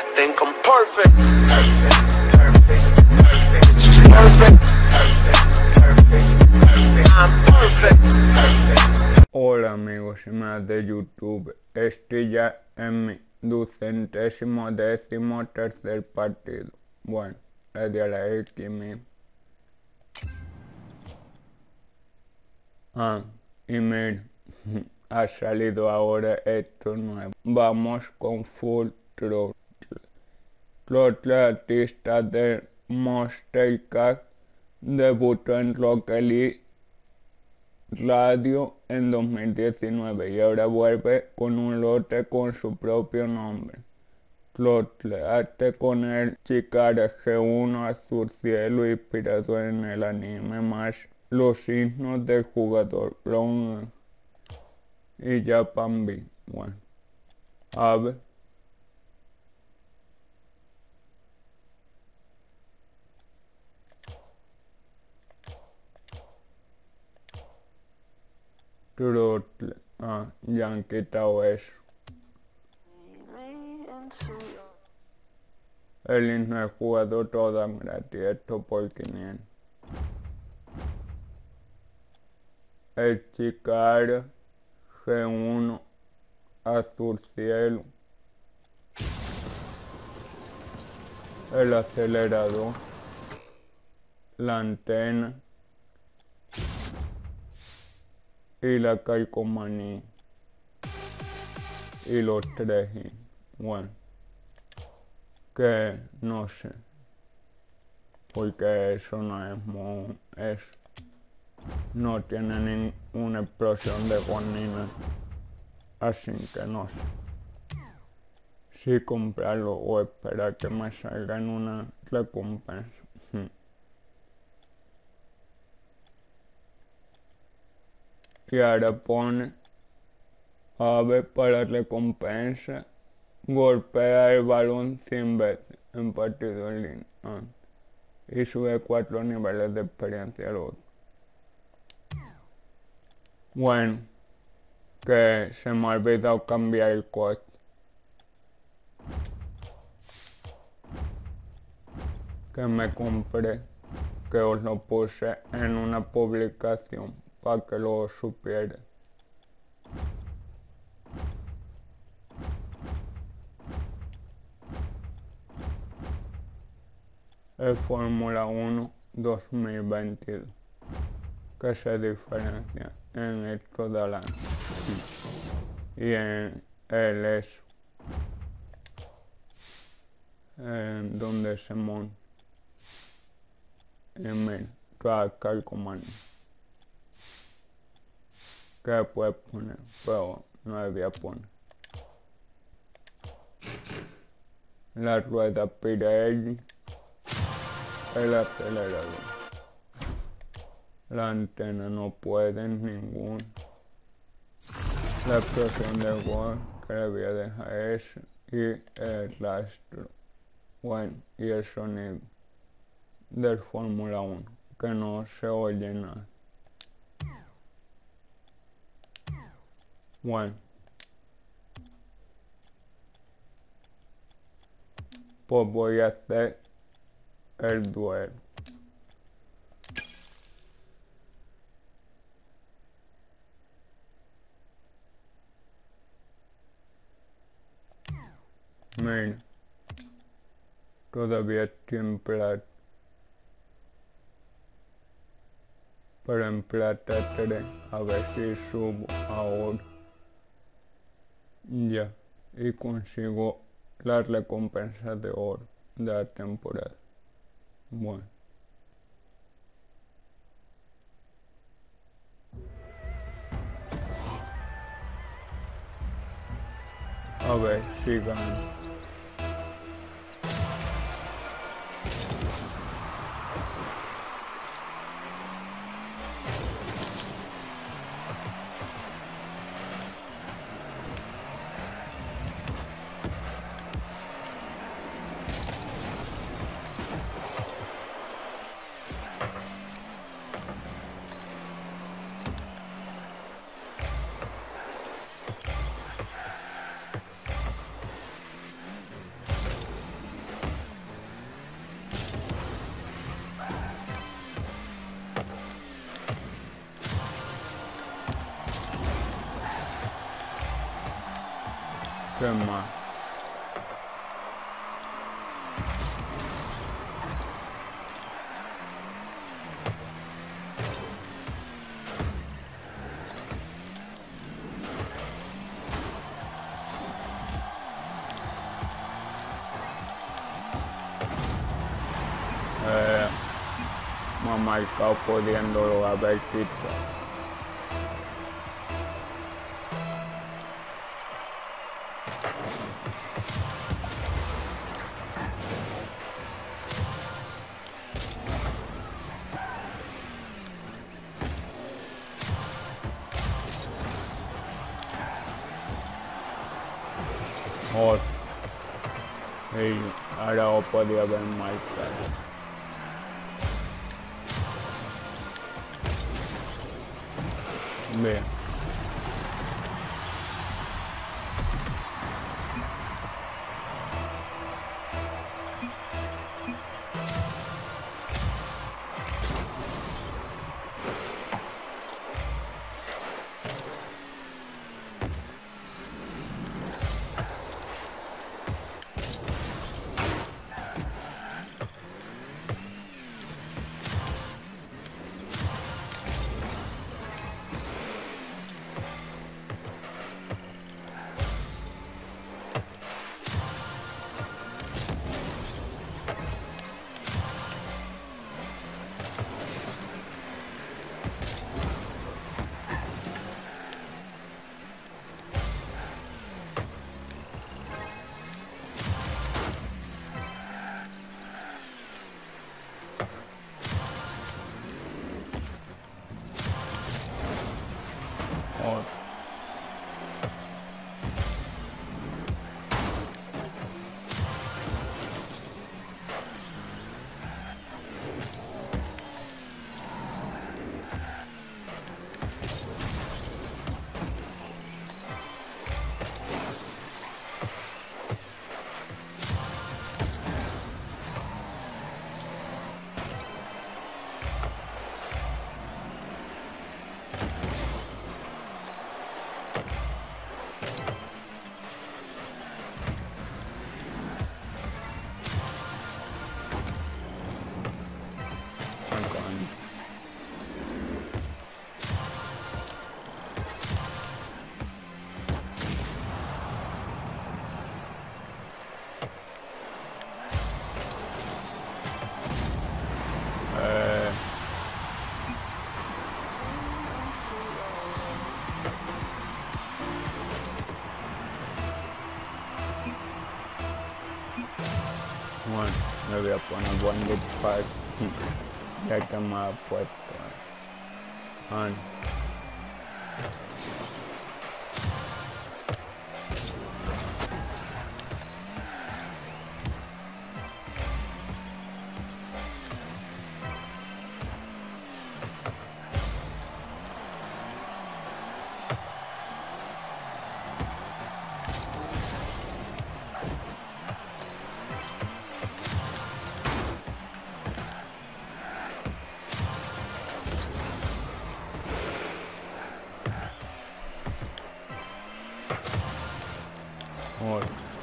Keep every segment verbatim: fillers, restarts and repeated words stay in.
I think I'm perfect. Perfect, perfect, perfect. She's perfect. Perfect, perfect, perfect. I'm perfect. Perfect. Hola amigos y más de YouTube, estoy ya en mi ducentésimo décimo tercer partido. Bueno, le di a la X mi. Ah, y miren, ha salido ahora esto nuevo. Vamos con Full Throttle. Throttle, artista de Monster debutó en Rock Radio en dos mil diecinueve y ahora vuelve con un lote con su propio nombre. Throttle, arte con el Chikara G uno azul cielo inspirado en el anime más los signos del jugador Brown y Japan B. Bueno, a ver. Throttle, ah, ya han quitado eso. El himno del jugador toda gratis, esto por quinientos. El Chikara G uno azul cielo. El acelerador. La antena. Y la calcomanía. Y los tres. Bueno. Que no sé. Porque eso no es muy... Es, no tiene ninguna explosión de guanina. Así que no sé. Si comprarlo o esperar que me salgan una recompensa. Y ahora pone ave para recompensa. Golpea el balón cien veces en partido en línea. Ah. Y sube cuatro niveles de experiencia al otro. Bueno, que se me ha olvidado cambiar el coche. Que me compré, que os lo puse en una publicación para que lo supiera. El Fórmula uno dos mil veintidós, que se diferencia en esto de la y en el eso, en donde se monta. Y mira, toda calcomanía que puedes poner, pero no debía poner. La rueda Pirelli, el acelerador, la antena no puede ninguna, la explosión de gol que debía dejar eso y el rastro, bueno, y el sonido del Fórmula uno, que no se oye nada. Bueno, pues voy a hacer el duelo. Mira, todavía estoy en plata. Pero en plata tres, a ver si subo ahora. Ya, y consigo la recompensa de oro de la temporada. Bueno. A ver si gano. ¿Qué más? Eh, me ha marcado pudiendo haber quitado. Oh, y ahora os podía ver marcado. Bien. Oh. Eh, bueno, me voy a poner buen disparo, ya que me ha puesto. Ah, oh.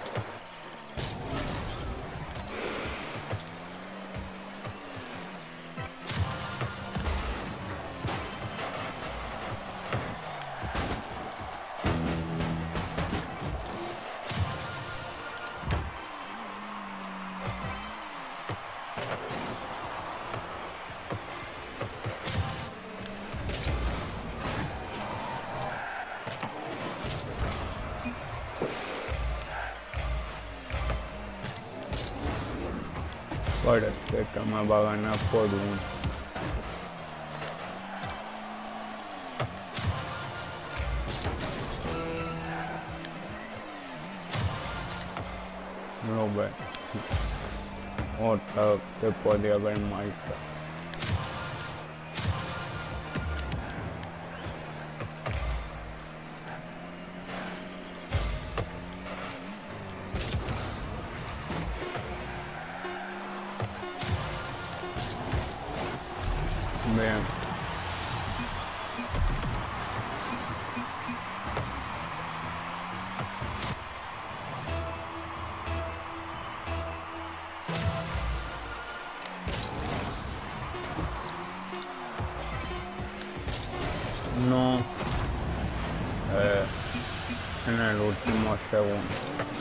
Parece que me va a ganar por uno. No ve. Otra que podía haber marcado. Bien. no eh, en el último segundo.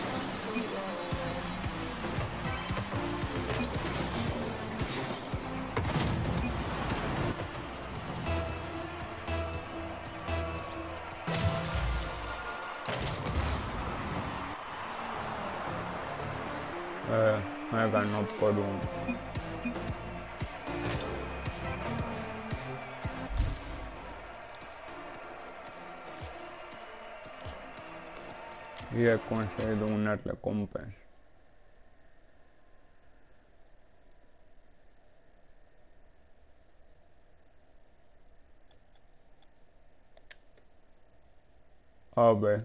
Eh, me ganó por uno. Y he conseguido una recompensa. A ver.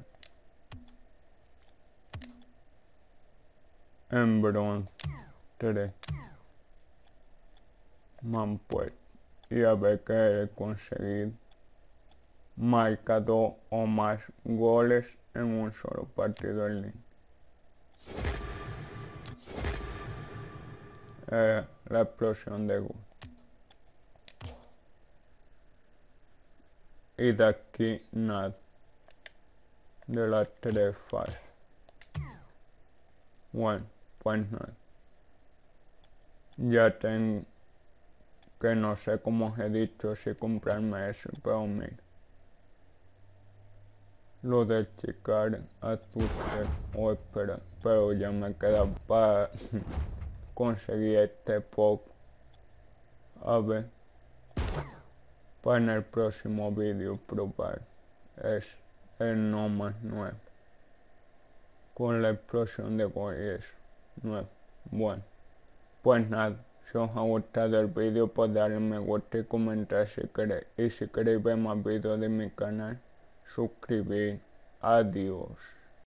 En bronce. tres. Man pues. Y a ver qué he conseguido. Marca dos o más goles en un solo partido en línea. Eh, la explosión de gol. Y de aquí nada. De las tres fases. Bueno, pues nada. Ya tengo que no sé cómo os he dicho si comprarme eso, pero mira. Lo de checar a tu o espera, pero ya me queda para conseguir este pop. A ver, para en el próximo vídeo probar es el no más nuevo con la explosión de gol y eso nuevo. Bueno, pues nada, si os ha gustado el vídeo pues darle me gusta y comentar si queréis, y si queréis ver más vídeos de mi canal suscribir. Adiós.